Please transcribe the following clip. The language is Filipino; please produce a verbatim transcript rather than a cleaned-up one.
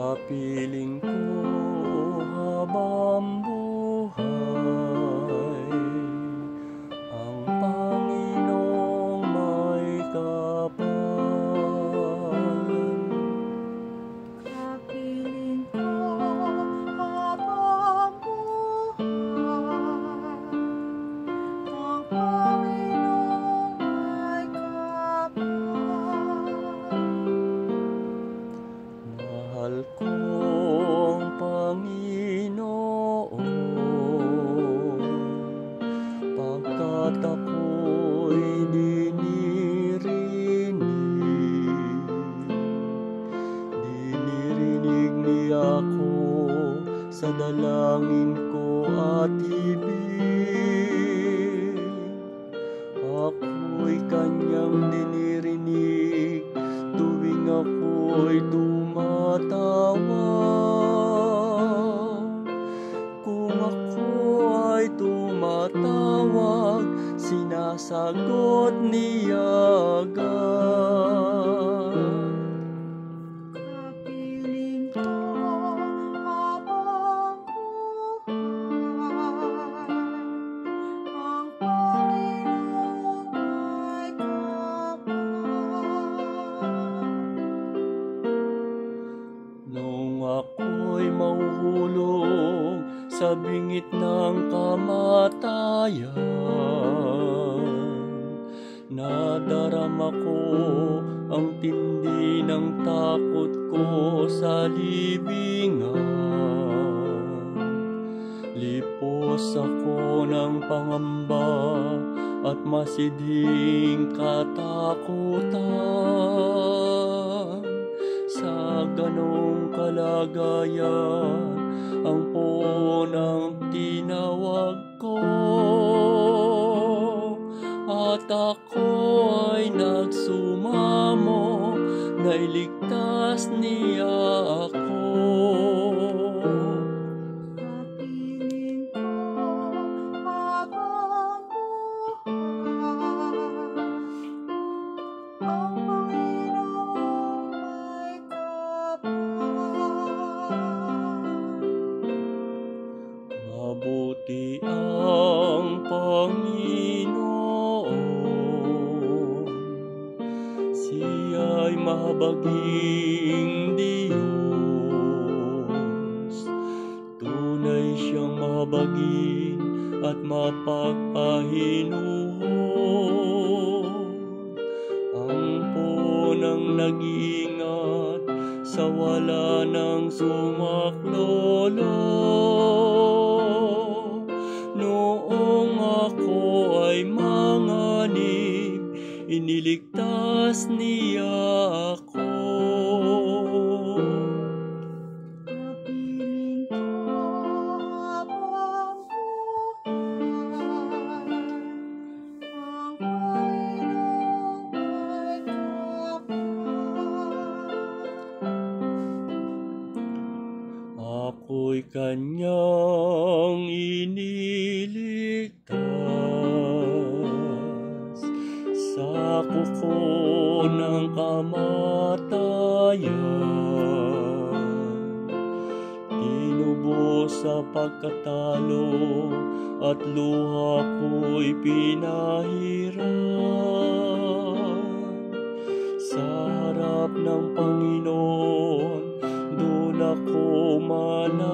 Kapiling ko habang buhay ang Panginoong may kapal. Kapiling ko habang buhay ang Panginoong may kapal. Mahal kong Panginoon, pagkat ako'y dinirinig, dinirinig niya ako sa dalangin ko at ibig. Ako'y kanyang dinirinig tuwing ako'y tumatawag. Kung ako ay tumatawag, sinasagot niya agad. Kapiling ko habang buhay ang Panginoong may kapal. Nung ako'y mahuhulog sa bingit ng kamatayan, nadarama ko ang tindi ng takot ko sa libingan. Lipos ako ng pangamba at masidhing katakutan. Sa ganong kalagayan, ang poon ang tinawag ko, at ako ay nagsumamo, nailigtas niya ako. Kapiling ko habang buhay ang Panginoong may kapal. Mabuti ang Panginoon, Siya'y mahabaging Diyos. Tunay siyang mahabagin at mapagpahinuhod. Ang punang nag-iingat sa wala ng sumaklolo. Noong ako ay manganib, iniligtas niya ako. Kapiling ko habang buhay ang Panginoong may kapal. Ako'y kanyang iniligtas sa kuko ng kamatayan. Tinubos sa pagkatalo at luha ko'y pinahiran. Sa harap ng Panginoon, doon ako mananatili.